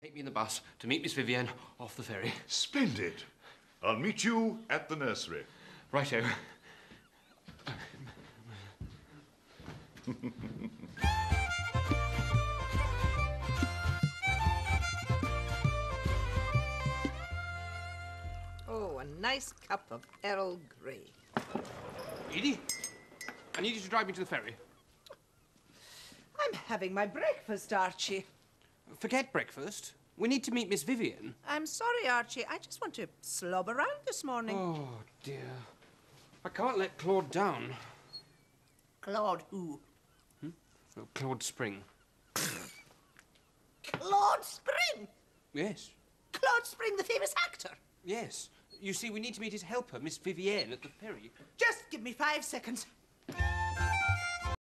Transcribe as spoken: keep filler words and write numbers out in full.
Take me in the bus to meet Miss Vivienne off the ferry. Splendid. I'll meet you at the nursery. Righto. Oh, a nice cup of Earl Grey. Edie, I need you to drive me to the ferry. I'm having my breakfast, Archie. Forget breakfast. We need to meet Miss Vivienne. I'm sorry, Archie. I just want to slob around this morning. Oh, dear. I can't let Claude down. Claude who? Hmm? Oh, Claude Spring. Claude Spring? Yes. Claude Spring, the famous actor? Yes. You see, we need to meet his helper, Miss Vivienne, at the ferry. Just give me five seconds.